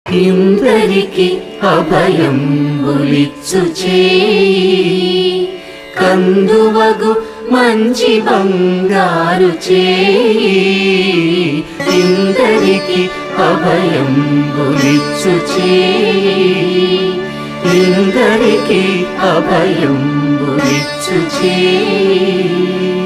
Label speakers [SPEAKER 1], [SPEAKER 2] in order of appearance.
[SPEAKER 1] ఇందరికి అభయంబులిచ్చు చేయి కందువగు మంచి బంగారు చేయి ఇందరికి అభయంబులిచ్చు చేయి ఇందరికి అభయంబులిచ్చు చేయి